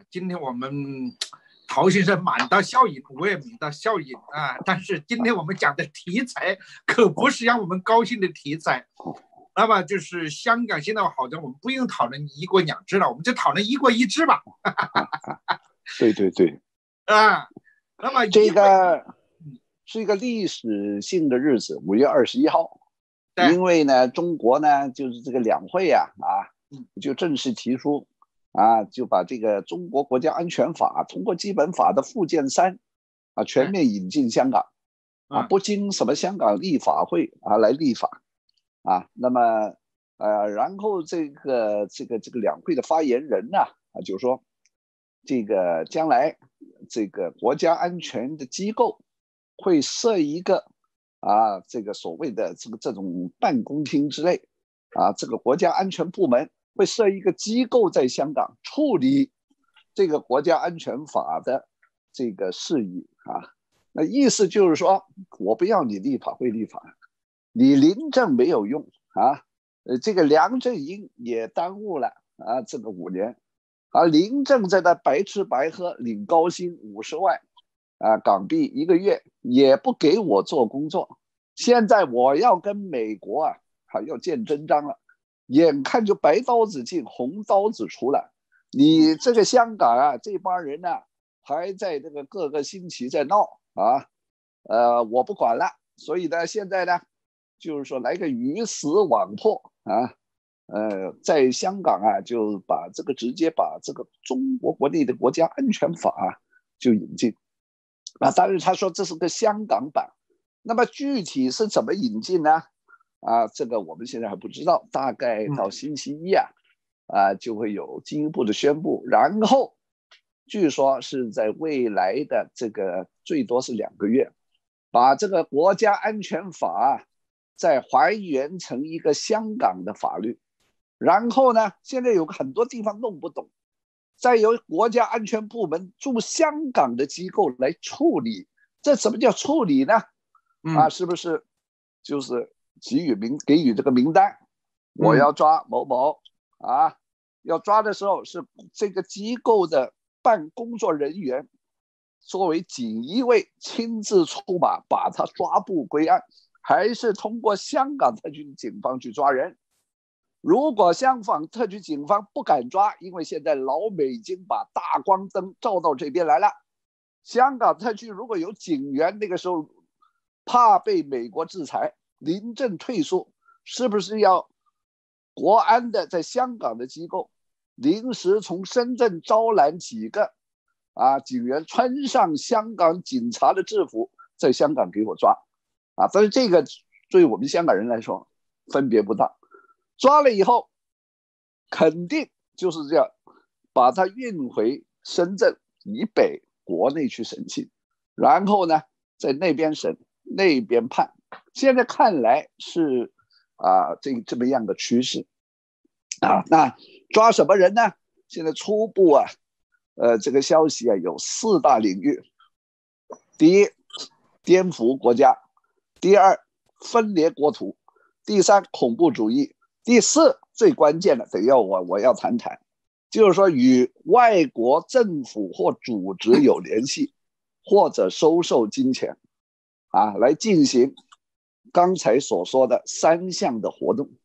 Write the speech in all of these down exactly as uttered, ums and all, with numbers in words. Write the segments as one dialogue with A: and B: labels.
A: 今天我们陶先生满到笑盈，我也满到笑盈啊。但是今天我们讲的题材可不是让我们高兴的题材。那么就是香港现在好像我们不用讨论一国两制了，我们就讨论一国一制吧。
B: 对对对，
A: 啊，那么
B: 这个是一个历史性的日子，五月二十一号。因为呢，中国呢就是这个两会啊啊，就正式提出啊，就把这个中国国家安全法通过基本法的附件三啊全面引进香港啊，不经什么香港立法会啊来立法啊。那么呃，然后这个这个这个两会的发言人呢啊就说，这个将来这个国家安全的机构会设一个。啊，这个所谓的这个这种办公厅之类，啊，这个国家安全部门会设一个机构在香港处理这个国家安全法的这个事宜啊。那意思就是说，我不要你立法会立法，你临政没有用啊。呃，这个梁振英也耽误了啊，这个五年啊，临政在那白吃白喝，领高薪五十万。啊，港币一个月也不给我做工作，现在我要跟美国啊，还要见真章了，眼看就白刀子进红刀子出了。你这个香港啊，这帮人呢、啊、还在这个各个星期在闹啊，呃，我不管了。所以呢，现在呢，就是说来个鱼死网破啊，呃，在香港啊，就把这个直接把这个中国国内的国家安全法、啊、就引进。啊，当然他说这是个香港版，那么具体是怎么引进呢？啊，这个我们现在还不知道，大概到星期一啊，啊就会有进一步的宣布。然后据说是在未来的这个最多是两个月，把这个国家安全法再还原成一个香港的法律。然后呢，现在有很多地方弄不懂。再由国家安全部门驻香港的机构来处理，这什么叫处理呢？啊，是不是就是给予名给予这个名单，我要抓某某啊，要抓的时候是这个机构的办工作人员作为锦衣卫亲自出马把他抓捕归案，还是通过香港特区警方去抓人？如果香港特区警方不敢抓，因为现在老美已经把大光灯照到这边来了，香港特区如果有警员，那个时候怕被美国制裁，临阵退缩，是不是要国安的在香港的机构临时从深圳招揽几个啊警员，穿上香港警察的制服，在香港给我抓啊？但是这个对我们香港人来说分别不大。抓了以后肯定就是这样把他运回深圳以北国内去审讯，然后呢在那边审那边判。现在看来是啊这这么样的趋势啊。那抓什么人呢？现在初步啊呃这个消息啊有四大领域。第一，颠覆国家；第二，分裂国土；第三，恐怖主义；第四，最关键的，等要我我要谈谈，就是说与外国政府或组织有联系，或者收受金钱，啊，来进行刚才所说的三项的活动。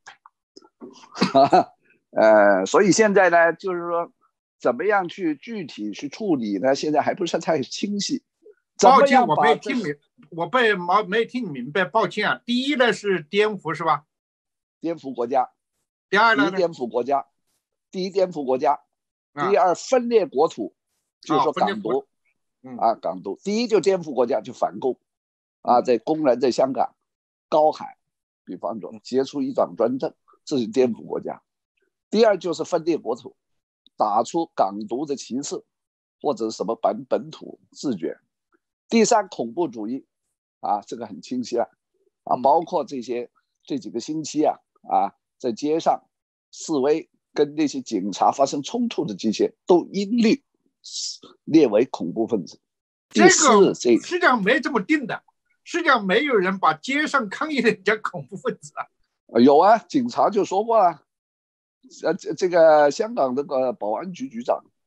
B: 呃，所以现在呢，就是说怎么样去具体去处理呢？现在还不是太清晰。
A: 抱歉，我没听明，我被没没听明白，抱歉啊。第一呢是颠覆是吧？
B: 颠覆国家。
A: 第二呢？
B: 第一颠覆国家，第一颠覆国家，第二分裂国土，就是说港独，啊港独。第一就颠覆国家，就反共，啊在公然在香港高喊，比方说结束一党专政，这是颠覆国家。第二就是分裂国土，打出港独的旗帜，或者什么本本土自决。第三恐怖主义，啊这个很清晰了，啊包括这些这几个星期啊啊。在街上示威跟那些警察发生冲突的这些都一律列为恐怖分子。
A: 这个实际上没这么定的，实际上没有人把街上抗议的人叫恐怖分子啊。
B: 有啊，警察就说过了，呃，这个香港那个保安局局长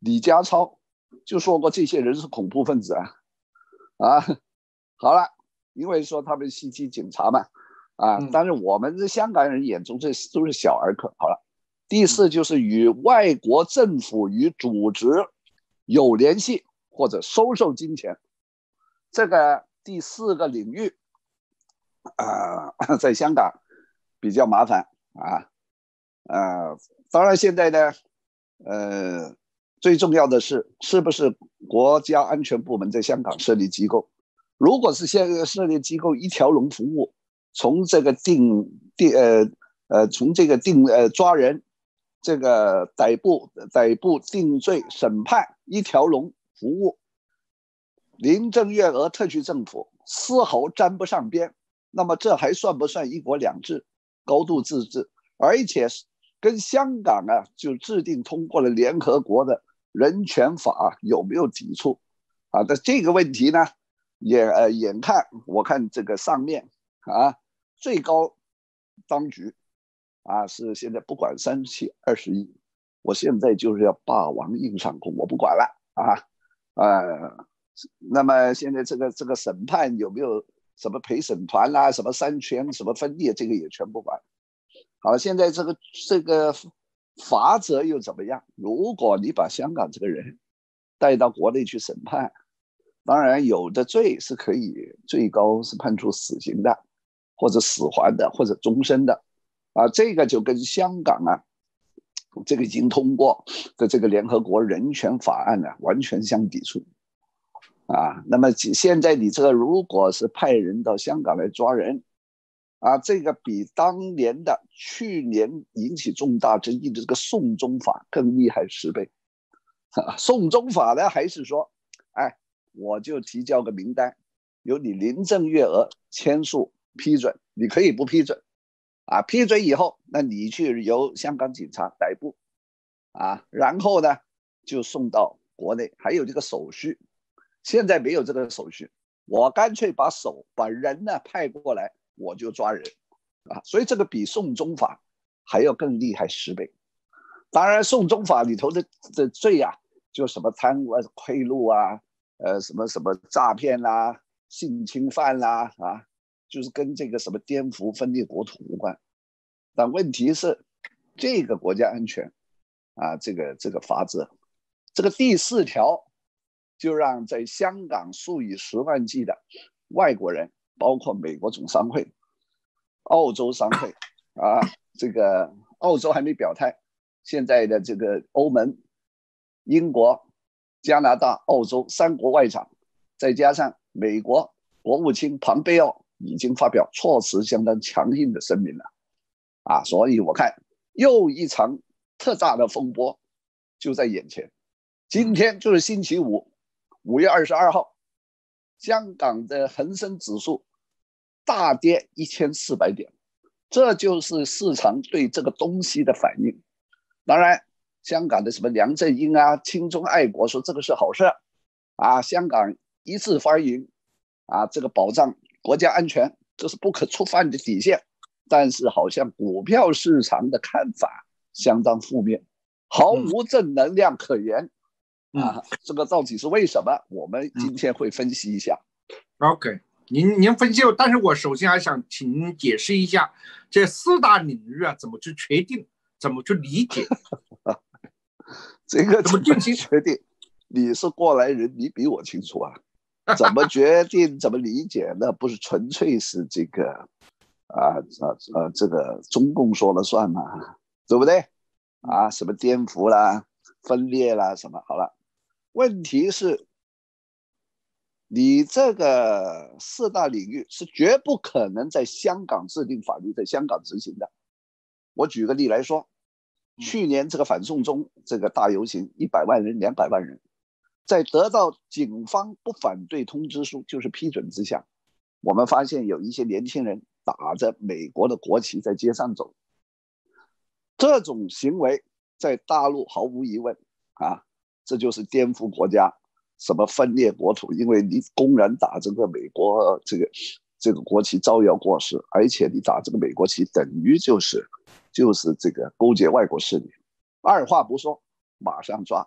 B: 李家超就说过这些人是恐怖分子啊啊！好了，因为说他们袭击警察嘛啊，但是我们这香港人眼中这都是小儿科。好了，第四就是与外国政府与组织有联系或者收受金钱，这个第四个领域啊、呃，在香港比较麻烦啊。呃，当然现在呢，呃。最重要的是，是不是国家安全部门在香港设立机构？如果是现在设立机构，一条龙服务，从这个定定呃呃，从这个定呃抓人，这个逮捕逮捕定罪审判一条龙服务，林郑月娥特区政府丝毫沾不上边，那么这还算不算一国两制、高度自治？而且跟香港啊就制定通过了联合国的人权法有没有抵触啊？但这个问题呢，眼呃眼看我看这个上面啊，最高当局啊是现在不管三七二十一，我现在就是要霸王硬上弓，我不管了啊呃，那么现在这个这个审判有没有什么陪审团啦、啊，什么三权什么分裂，这个也全不管。好，现在这个这个。罚则又怎么样？如果你把香港这个人带到国内去审判，当然有的罪是可以最高是判处死刑的，或者死缓的，或者终身的啊，这个就跟香港啊这个已经通过的这个联合国人权法案呢、啊、完全相抵触啊。那么现在你这个如果是派人到香港来抓人啊，这个比当年的去年引起重大争议的这个送中法更厉害十倍。啊、送中法呢，还是说，哎，我就提交个名单，由你林郑月娥签署批准，你可以不批准，啊，批准以后，那你去由香港警察逮捕，啊，然后呢就送到国内，还有这个手续。现在没有这个手续，我干脆把手把人呢派过来。我就抓人啊，所以这个比送中法还要更厉害十倍。当然，送中法里头的的罪啊，就什么贪污啊、贿赂啊，呃，什么什么诈骗啦、啊、性侵犯啦 啊, 啊，就是跟这个什么颠覆分裂国土无关。但问题是，这个国家安全啊，这个这个法则，这个第四条就让在香港数以十万计的外国人。包括美国总商会、澳洲商会啊，这个澳洲还没表态，现在的这个欧盟、英国、加拿大、澳洲三国外长，再加上美国国务卿庞贝奥已经发表措辞相当强硬的声明了啊，所以我看又一场特大的风波就在眼前。今天就是星期五，五月二十二号。香港的恒生指数大跌一千四百点，这就是市场对这个东西的反应。当然，香港的什么梁振英啊、亲中爱国说这个是好事啊，香港一致欢迎啊，这个保障国家安全，这是不可触犯的底线。但是好像股票市场的看法相当负面，毫无正能量可言。啊，这个到底是为什么？我们今天会分析一下。
A: OK， 您您分析，但是我首先还想请您解释一下这四大领域啊，怎么去确定，怎么去理解？
B: 这个怎么进行确定？你是过来人，你比我清楚啊。怎么决定？怎么理解？那不是纯粹是这个啊啊啊，这个中共说了算嘛，对不对？啊，什么颠覆啦、分裂啦，什么好了。问题是，你这个四大领域是绝不可能在香港制定法律，在香港执行的。我举个例来说，去年这个反送中这个大游行，一百万人、两百万人，在得到警方不反对通知书，就是批准之下，我们发现有一些年轻人打着美国的国旗在街上走，这种行为在大陆毫无疑问啊。这就是颠覆国家，什么分裂国土，因为你公然打这个美国这个这个国旗招摇过市，而且你打这个美国旗等于就是就是这个勾结外国势力，二话不说马上抓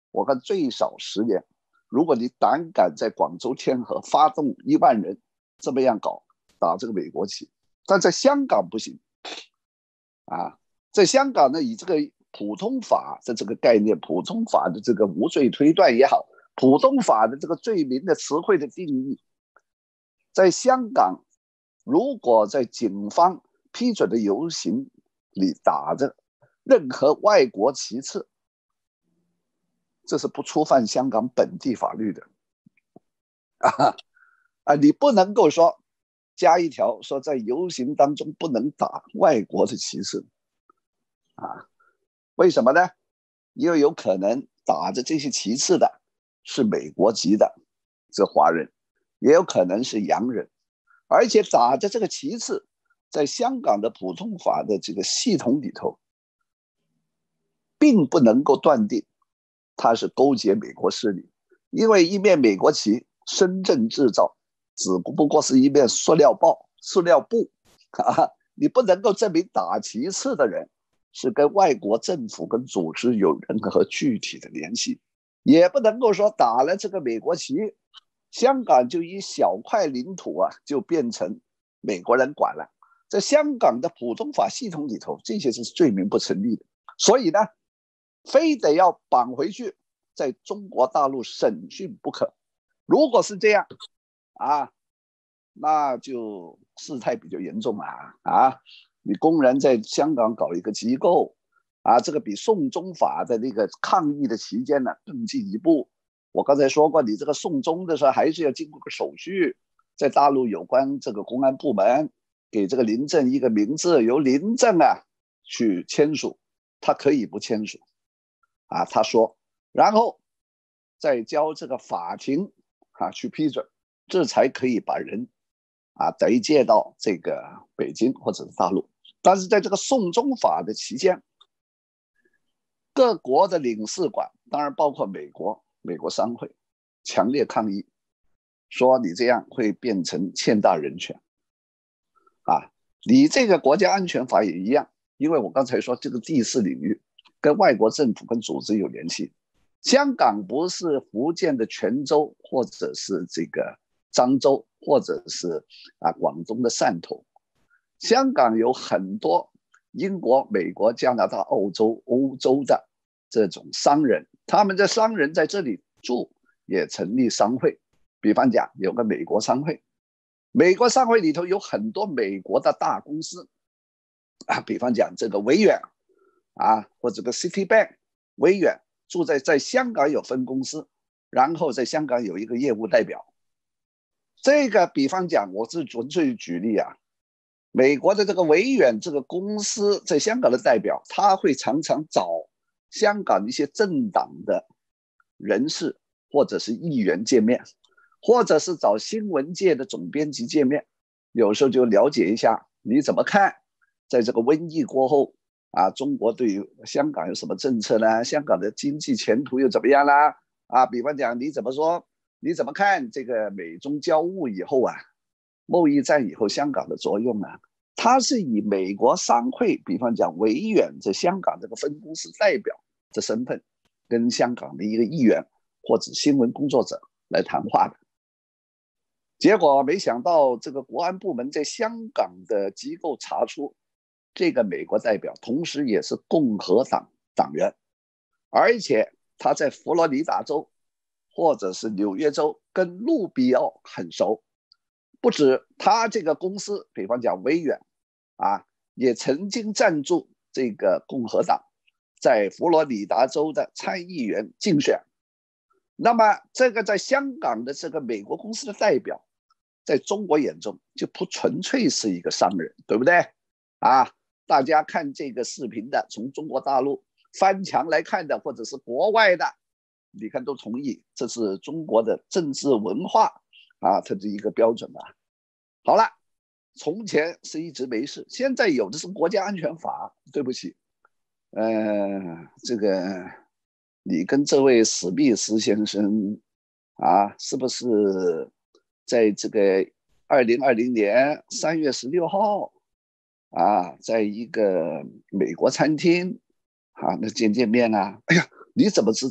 B: 我看最少十年。如果你胆敢在广州天河发动一万人这么样搞，打这个美国旗，但在香港不行啊。在香港呢，以这个普通法的这个概念，普通法的这个无罪推断也好，普通法的这个罪名的词汇的定义，在香港，如果在警方批准的游行里打着任何外国旗帜，这是不触犯香港本地法律的啊啊！你不能够说加一条说在游行当中不能打外国的旗帜啊？为什么呢？因为有可能打着这些旗帜的是美国籍的这华人，也有可能是洋人，而且打着这个旗帜，在香港的普通法的这个系统里头，并不能够断定他是勾结美国势力，因为一面美国旗，深圳制造，只不过是一面塑料布，塑料布啊，你不能够证明打旗帜的人是跟外国政府跟组织有任何具体的联系，也不能够说打了这个美国旗，香港就一小块领土啊，就变成美国人管了。在香港的普通法系统里头，这些是罪名不成立的，所以呢，非得要绑回去，在中国大陆审讯不可。如果是这样啊，那就事态比较严重啊啊！你公然在香港搞一个机构啊，这个比送中法的那个抗议的期间呢更进一步。我刚才说过，你这个送中的时候还是要经过个手续，在大陆有关这个公安部门给这个林郑一个名字，由林郑啊去签署，他可以不签署啊，他说，然后再交这个法庭啊去批准，这才可以把人啊逮借到这个北京或者是大陆。但是在这个送中法的期间，各国的领事馆，当然包括美国美国商会，强烈抗议，说你这样会变成欠大人权啊！你这个国家安全法也一样，因为我刚才说这个第四领域跟外国政府跟组织有联系。香港不是福建的泉州，或者是这个漳州，或者是啊广东的汕头。香港有很多英国、美国、加拿大、澳洲、欧洲的这种商人，他们的商人在这里住，也成立商会。比方讲，有个美国商会，美国商会里头有很多美国的大公司啊，比方讲这个维远啊，或者个 Citibank 维远住在在香港有分公司，然后在香港有一个业务代表。这个比方讲，我是纯粹举例啊。美国的这个维远这个公司在香港的代表，他会常常找香港一些政党的人士或者是议员见面，或者是找新闻界的总编辑见面，有时候就了解一下你怎么看，在这个瘟疫过后啊，中国对于香港有什么政策呢？香港的经济前途又怎么样啦？啊，比方讲你怎么说？你怎么看这个美中交恶以后啊，贸易战以后香港的作用啊？他是以美国商会，比方讲维远在香港这个分公司代表的身份，跟香港的一个议员或者新闻工作者来谈话的。结果没想到这个国安部门在香港的机构查出，这个美国代表同时也是共和党党员，而且他在佛罗里达州或者是纽约州跟路比奥很熟。不止他这个公司，比方讲维远啊，也曾经赞助这个共和党在佛罗里达州的参议员竞选。那么这个在香港的这个美国公司的代表，在中国眼中就不纯粹是一个商人，对不对啊？大家看这个视频的，从中国大陆翻墙来看的，或者是国外的，你看都同意这是中国的政治文化啊，它是一个标准啊。好了，从前是一直没事，现在有的是国家安全法。对不起，呃，这个你跟这位史密斯先生啊，是不是在这个二零二零年三月十六号啊，在一个美国餐厅啊那见见面啊？哎呀，你怎么知道？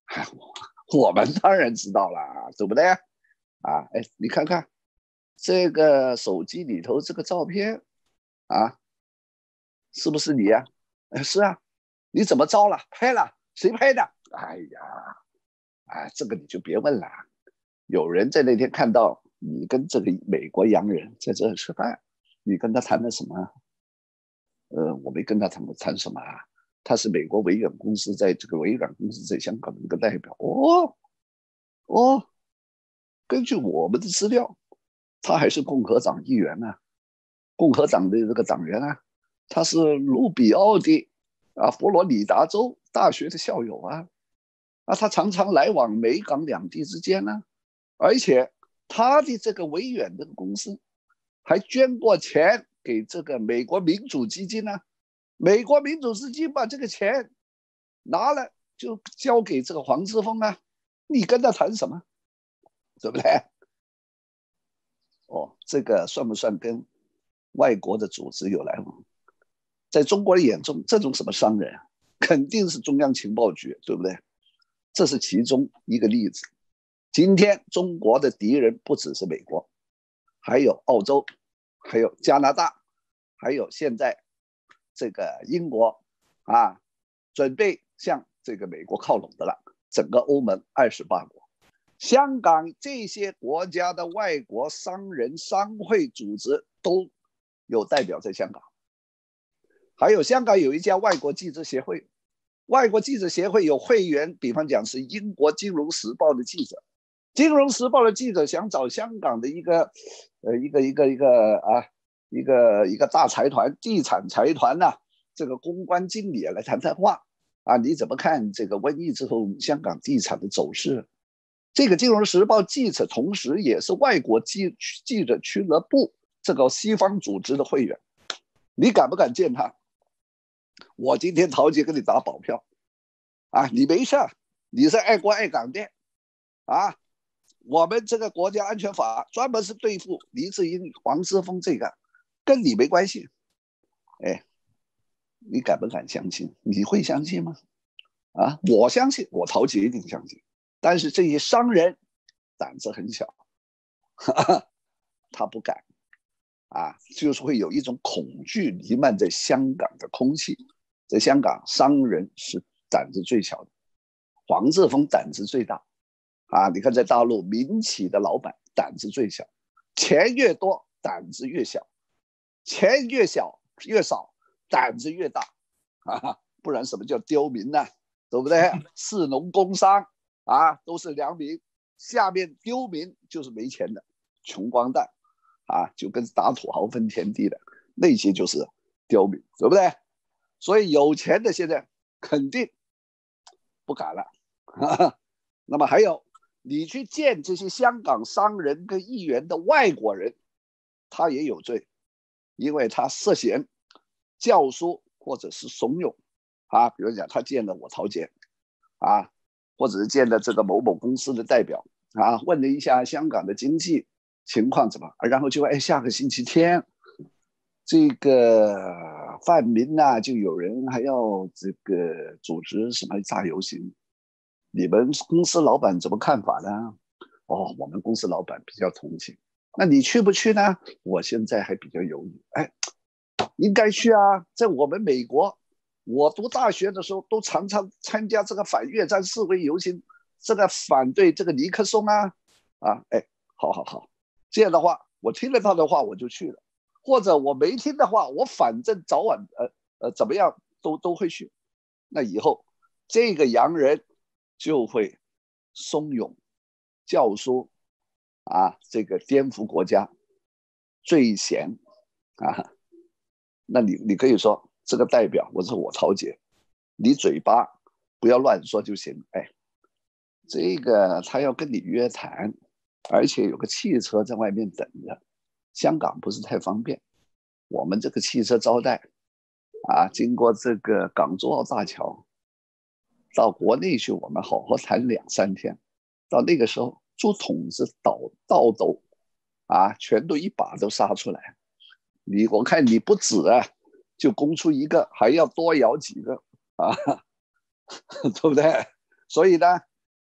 B: 我们当然知道了，对不对？啊，哎，你看看这个手机里头这个照片啊，是不是你呀？哎，是啊，你怎么着了？拍了？谁拍的？哎呀，哎，这个你就别问了。有人在那天看到你跟这个美国洋人在这吃饭，你跟他谈的什么？呃，我没跟他谈谈什么啊。他是美国微软公司在这个微软公司在香港的一个代表。哦哦，根据我们的资料，他还是共和党议员啊，共和党的这个党员啊，他是卢比奥的啊佛罗里达州大学的校友啊，啊，他常常来往美港两地之间呢、啊，而且他的这个微软这个公司还捐过钱给这个美国民主基金呢、啊，美国民主基金把这个钱拿了就交给这个黄之锋啊，你跟他谈什么？对不对？哦，这个算不算跟外国的组织有来往？在中国的眼中，这种什么商人，肯定是中央情报局，对不对？这是其中一个例子。今天中国的敌人不只是美国，还有澳洲，还有加拿大，还有现在这个英国啊，准备向这个美国靠拢的了。整个欧盟二十八国。香港这些国家的外国商人商会组织都有代表在香港，还有香港有一家外国记者协会，外国记者协会有会员，比方讲是英国金融时报的记者，金融时报的记者想找香港的一个呃一个一个一个啊一个一个大财团地产财团呐、啊，这个公关经理来谈谈话啊，你怎么看这个瘟疫之后香港地产的走势？这个金融时报记者同时也是外国记记者俱乐部这个西方组织的会员，你敢不敢见他？我今天陶杰给你打保票啊，你没事，你是爱国爱港的啊。我们这个国家安全法专门是对付黎智英、黄之锋，这个跟你没关系。哎，你敢不敢相信？你会相信吗？啊，我相信，我陶杰一定相信。但是这些商人胆子很小，哈哈，他不敢啊，就是会有一种恐惧弥漫在香港的空气。在香港，商人是胆子最小的，黄之锋胆子最大啊！你看，在大陆民企的老板胆子最小，钱越多胆子越小，钱越小越少胆子越大啊！不然什么叫刁民呢？对不对？士农工商啊，都是良民，下面刁民就是没钱的穷光蛋啊，就跟打土豪分田地的那些就是刁民，对不对？所以有钱的现在肯定不敢了。那么还有，你去见这些香港商人跟议员的外国人，他也有罪，因为他涉嫌教唆或者是怂恿啊，比如讲他见了我陶杰啊，或者是见了这个某某公司的代表啊，问了一下香港的经济情况怎么，然后就哎下个星期天这个泛民呐、啊，就有人还要这个组织什么大游行，你们公司老板怎么看法呢？哦，我们公司老板比较同情，那你去不去呢？我现在还比较犹豫。哎，应该去啊，在我们美国，我读大学的时候都常常参加这个反越战示威游行，这个反对这个尼克松啊啊，哎，好好好，这样的话，我听了他的话我就去了。或者我没听的话，我反正早晚呃呃怎么样都都会去。那以后这个洋人就会怂恿、教唆啊，这个颠覆国家、罪嫌啊。那你你可以说这个代表我是我陶杰，你嘴巴不要乱说就行。哎，这个他要跟你约谈，而且有个汽车在外面等着。香港不是太方便，我们这个汽车招待啊，经过这个港珠澳大桥到国内去，我们好好谈两三天，到那个时候竹筒子倒倒斗啊，全都一把都杀出来。你我看你不止啊，就供出一个，还要多咬几个啊，对不对？所以呢，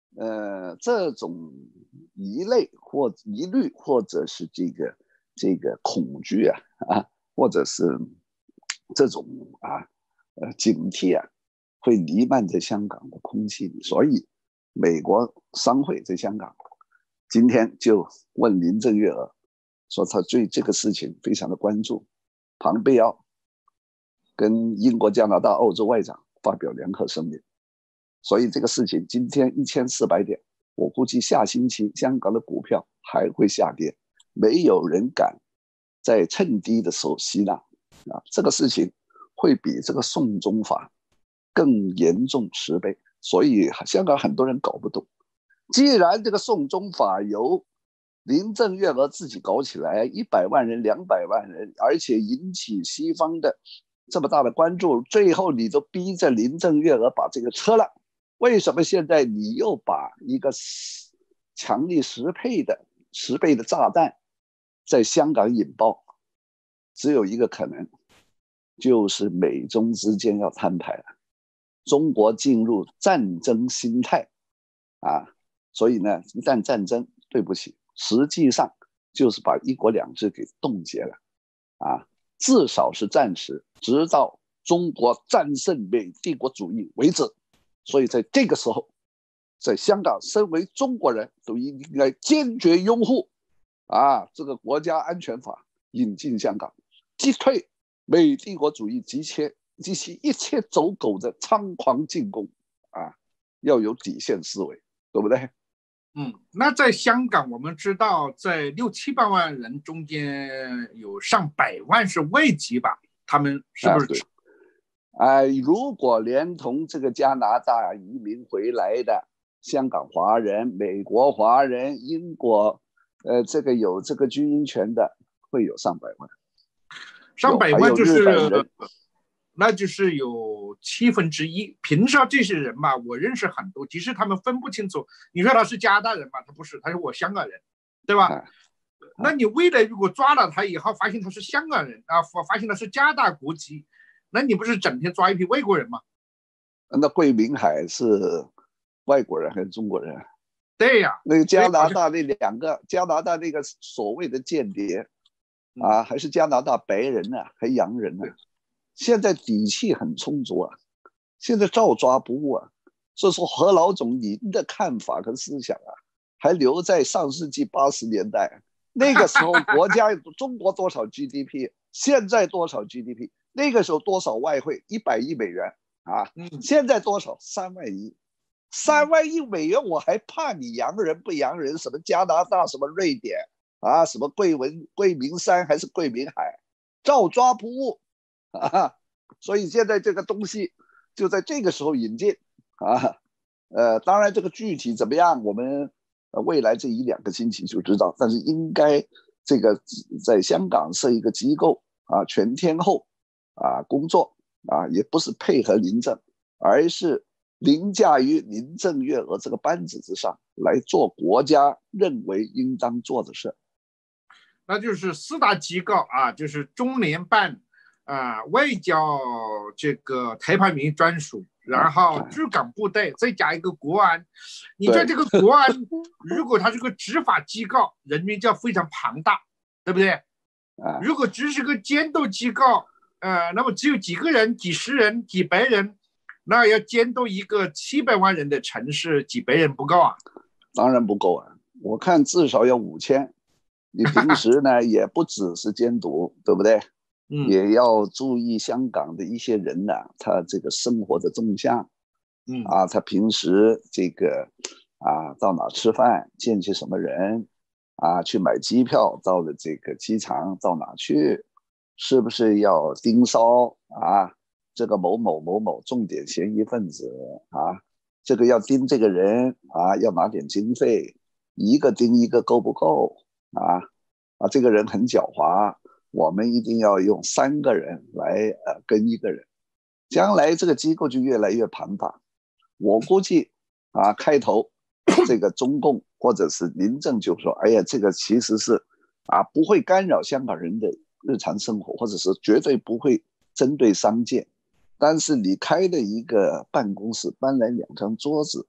B: 呃，这种疑类或疑虑，或者是这个这个恐惧啊啊，或者是这种啊呃警惕啊，会弥漫在香港的空气里。所以，美国商会在香港今天就问林郑月娥，说他对这个事情非常的关注。庞贝奥跟英国、加拿大、澳洲外长发表联合声明。所以这个事情今天一千四百点，我估计下星期香港的股票还会下跌，没有人敢在趁低的时候吸纳啊！这个事情会比这个送中法更严重十倍，所以香港很多人搞不懂。既然这个送中法由林郑月娥自己搞起来，一百万人、两百万人，而且引起西方的这么大的关注，最后你都逼着林郑月娥把这个撤了。为什么现在你又把一个强力十倍的十倍的炸弹在香港引爆？只有一个可能，就是美中之间要摊牌了，中国进入战争心态啊！所以呢，一旦战争，对不起，实际上就是把一国两制给冻结了啊！至少是暂时，直到中国战胜美帝国主义为止。所以在这个时候，在香港，身为中国人都应该坚决拥护啊这个国家安全法引进香港，击退美帝国主义及其及其一切走狗的猖狂进攻啊！要有底线思维，对不对？
A: 嗯，那在香港，我们知道，在六七百万人中间有上百万是外籍吧？他们是不是？
B: 哎、呃，如果连同这个加拿大移民回来的香港华人、美国华人、英国，呃，这个有这个居英权的，会有上百万。
A: 上百万就是，那就是有七分之一。平时这些人嘛，我认识很多，即使他们分不清楚，你说他是加拿大人嘛，他不是，他是我香港人，对吧？啊、那你未来如果抓了他以后，发现他是香港人啊，发现他是加拿大国籍。那你不是整天抓一批外国人吗？
B: 那桂明海是外国人还是中国人？
A: 对呀、啊，
B: 那个加拿大那两个，加拿大那个所谓的间谍啊，还是加拿大白人呢、啊，还洋人呢、啊？现在底气很充足啊，现在照抓不误啊。所以说，何老总您的看法和思想啊，还留在上世纪八十年代，那个时候国家中国多少 G D P， 现在多少 G D P？那个时候多少外汇？一百亿美元啊！现在多少？三万亿，三万亿美元，我还怕你洋人不洋人？什么加拿大，什么瑞典啊，什么桂文、桂明山还是桂明海，照抓不误啊！所以现在这个东西就在这个时候引进啊。呃，当然这个具体怎么样，我们未来这一两个星期就知道。但是应该这个在香港设一个机构啊，全天候。啊，工作啊，也不是配合林郑，而是凌驾于林郑月娥这个班子之上来做国家认为应当做的事。
A: 那就是四大机构啊，就是中联办啊、外交这个台湾民专属，然后驻港部队，再加一个国安。你在这个国安，如果它是个执法机构，人员就要非常庞大，对不对？如果只是个监督机构。呃，那么只有几个人、几十人、几百人，那要监督一个七百万人的城市，几百人不够啊？
B: 当然不够啊！我看至少要五千。你平时呢也不只是监督，对不对？嗯，也要注意香港的一些人呢、啊，他这个生活的动向，嗯啊，他平时这个啊到哪吃饭，见些什么人，啊，去买机票，到了这个机场到哪去？是不是要盯梢啊？这个某某某某重点嫌疑分子啊，这个要盯这个人啊，要拿点经费，一个盯一个够不够啊？啊，这个人很狡猾，我们一定要用三个人来呃跟一个人，将来这个机构就越来越庞大。我估计啊，开头这个中共或者是林郑就说，哎呀，这个其实是啊不会干扰香港人的日常生活，或者是绝对不会针对商界，但是你开的一个办公室搬来两张桌子，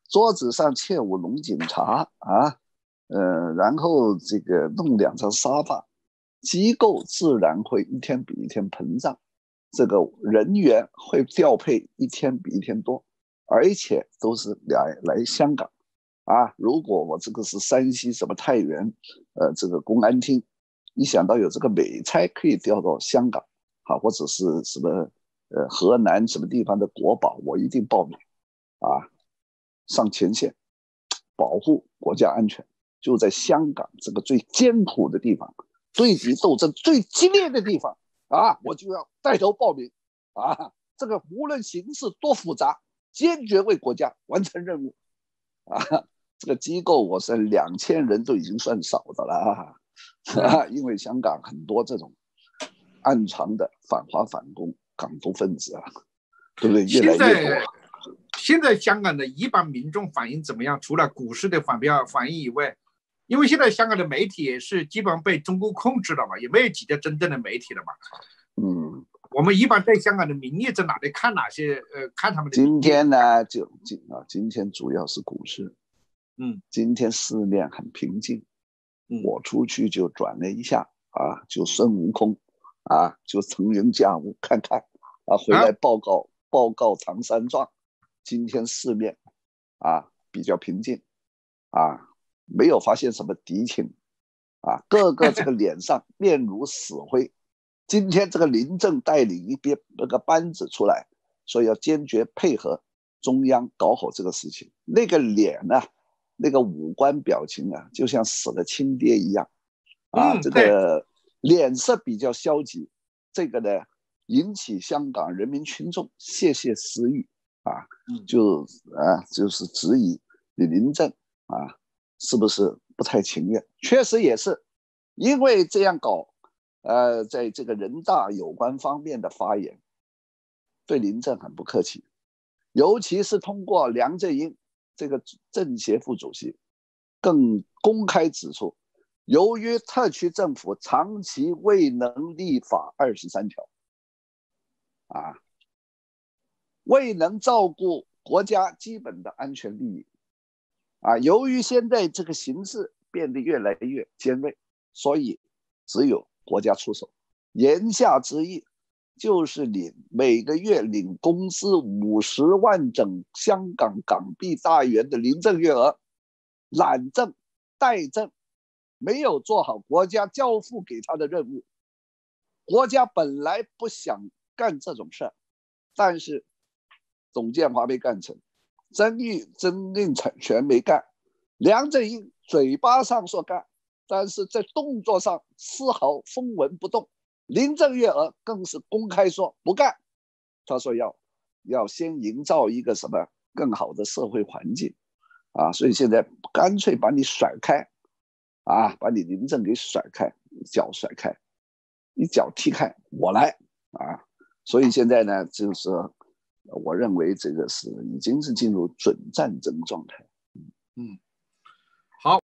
B: 桌子上切五笼警察啊，呃，然后这个弄两张沙发，机构自然会一天比一天膨胀，这个人员会调配一天比一天多，而且都是来来香港啊。如果我这个是山西什么太原，呃，这个公安厅，一想到有这个美差可以调到香港，好，或者是什么呃河南什么地方的国保，我一定报名啊，上前线保护国家安全。就在香港这个最艰苦的地方，对敌斗争最激烈的地方啊，我就要带头报名啊！这个无论形势多复杂，坚决为国家完成任务啊！这个机构我是两千人都已经算少的了啊，因为香港很多这种暗藏的反华反共港独分子啊，对不对？越来越多。
A: 现在香港的一般民众反应怎么样？除了股市的反票反应以外，因为现在香港的媒体也是基本上被中共控制了嘛，也没有几家真正的媒体了嘛。
B: 嗯，
A: 我们一般在香港的民意在哪里看哪些？呃，看他们的。
B: 今天呢，就今啊，今天主要是股市。
A: 嗯，
B: 今天市面很平静。
A: 嗯，
B: 我出去就转了一下啊，就孙悟空啊，就腾云驾雾看看啊，回来报告、啊、报告唐三藏。今天市面啊比较平静啊。没有发现什么敌情啊，个个这个脸上面如死灰。今天这个林郑带领一边那个班子出来，说要坚决配合中央搞好这个事情，那个脸呢、啊，那个五官表情啊，就像死了亲爹一样啊，这个脸色比较消极，这个呢引起香港人民群众窃窃私语啊，就啊就是质疑李林郑啊。是不是不太情愿？确实也是，因为这样搞，呃，在这个人大有关方面的发言，对林郑很不客气，尤其是通过梁振英这个政协副主席，更公开指出，由于特区政府长期未能立法二十三条，啊，未能照顾国家基本的安全利益。啊，由于现在这个形势变得越来越尖锐，所以只有国家出手。言下之意就是领每个月领工资五十万整香港港币大元的林郑月娥，懒政怠政，没有做好国家交付给他的任务。国家本来不想干这种事儿，但是董建华没干成。曾玉曾令全没干，梁振英嘴巴上说干，但是在动作上丝毫风闻不动。林郑月娥更是公开说不干，他说要要先营造一个什么更好的社会环境啊，所以现在干脆把你甩开啊，把你林郑给甩开，一脚甩开，一脚踢开，我来啊，所以现在呢，就是我认为这个是已经是进入准战争状态。
A: 嗯。